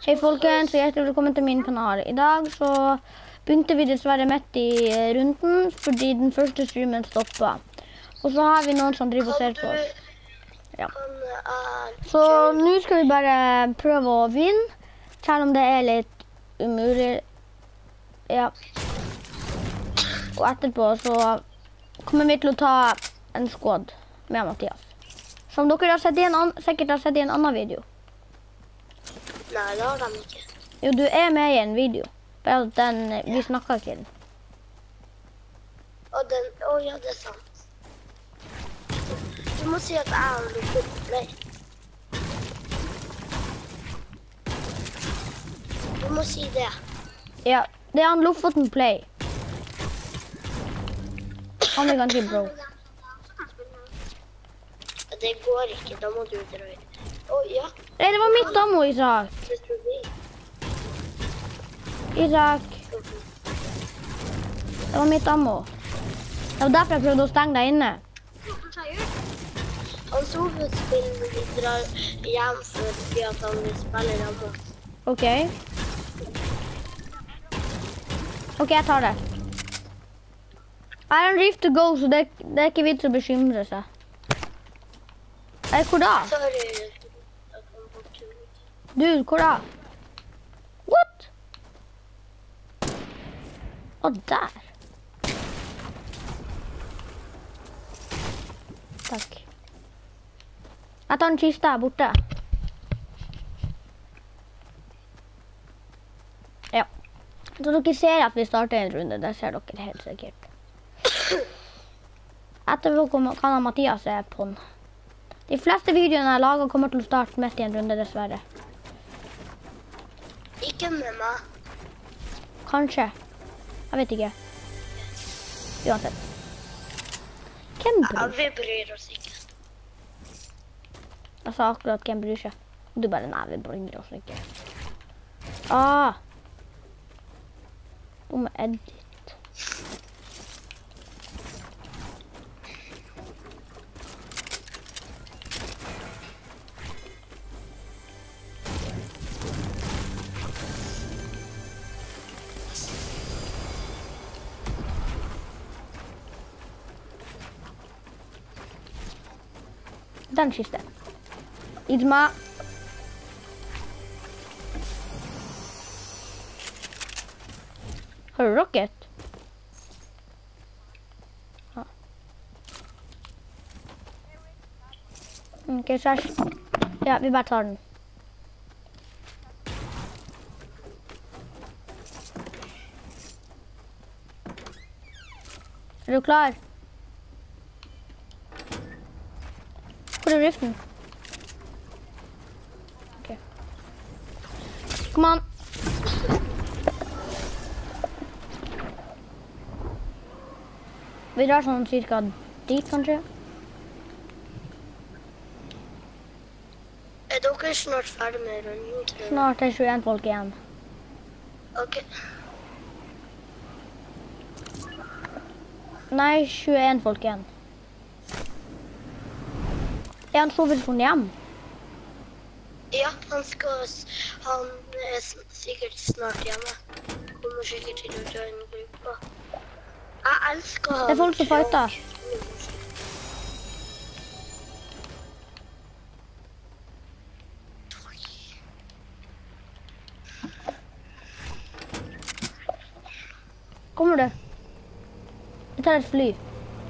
Hei folkens, og hjertelig velkommen til min kanal. I dag så begynte vi dessverre midt i runden, fordi den første streamen stoppet. Og så har vi noen som driver og ser på oss. Ja. Så nå skal vi bare prøve å vinne, selv om det er litt umulig. Ja. Og etterpå så kommer vi til å ta en squad med Mathias. Som dere har sikkert har sett i en annen video. Nei, det har de ikke. Jo, du er med i en video. Bare at den, vi snakker ikke den. Ja, det er sant. Du må si at jeg har lukket play. Du må si det. Ja, det er han Lofoten Play. Han er ganske bro. Det går ikke, da må du drøye. Ja. Nei, det var mitt ammo, Isak. Isak. Det var mitt ammo. Det var derfor jeg prøvde å stenge deg inne. Han Sofus vil dra hjem fordi at han vil spille ammo. Ok. Ok, jeg tar det. Jeg har en rift to go, så det er ikke vits å bekymre seg. Hvor da? Dude, hvor da? What? Å, der. Takk. Jeg tar en kiste her borte. Ja. Så dere ser at vi starter en runde, det ser dere helt sikkert. Etterpå kan Mathias se på den. De fleste videoene jeg lager kommer til å starte midt i en runde, dessverre. Ikke med meg. Kanskje. Jeg vet ikke. Uansett. Hvem bryr seg? Ja, vi bryr oss ikke. Jeg sa akkurat hvem bryr seg. Du bare, nei, vi bryr oss ikke. Ah! Dumme edit. Den kiste. Idma. Har du rocket? Ja. Ok, så ja, vi bare tar den. Er du klar? Hvor er riften? Ok. Kom an. Vi drar sånn cirka dit, kanskje. Er dere snart ferdig med runden? Snart er 21 folk igjen. Ok. Nei, 21 folk igjen. Er han sovet på hjem? Ja, han er sikkert snart hjemme. Kommer sikkert til å joine gruppa. Jeg elsker han. Det er folk som fighter. Kommer du? Jeg tar et fly.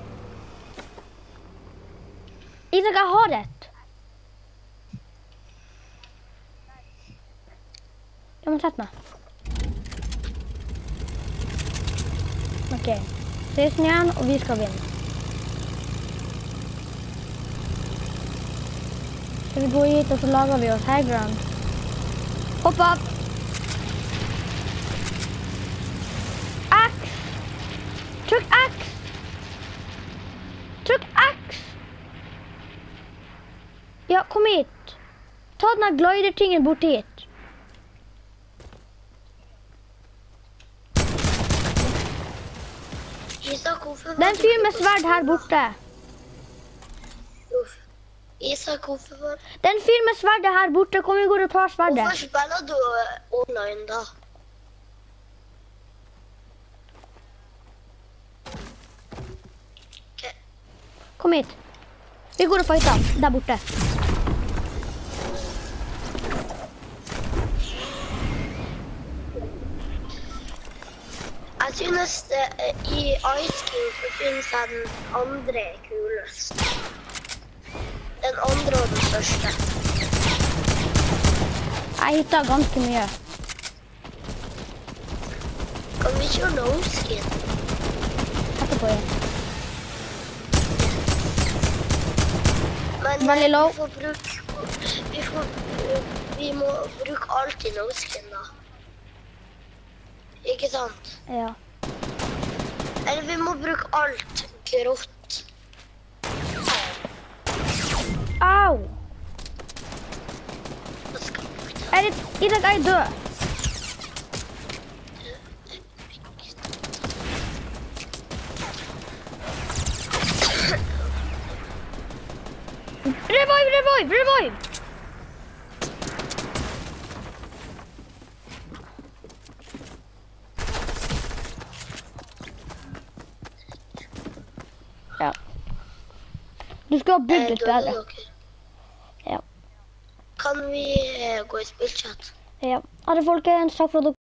Isak, jeg har et. Jeg må sette meg. Ok. 16 igjen, og vi skal vinne. Skal vi gå hit, og så lager vi oss high ground. Hopp opp! Axe! Trykk axe! Trykk axe! Ja, kom hit. Ta denne glider-tingen bort hit. Det er en fyr med sverd her borte. Isak, hvorfor Det er en fyr med sverdet her borte. Kom, vi går og tar sverdet. Hvorfor spiller du online da? Ok. Kom hit. Vi går og fighter der borte. Jeg synes i Ice King så synes jeg den andre er kulest. Den andre og den største. Jeg hittet ganske mye. Kan vi kjøre no skin? Etterpå igjen. Men Veldig low. Vi må bruke alltid no skin da. Ikke sant? Ja. Eller vi må bruke alt grått. Au! Hva skal vi bruke? Isak, jeg er død. Revive! Ja. Du skal ha bygd litt bedre. Ja. Kan vi gå i spillchat? Ja. Ha det, folkens. Takk for at dere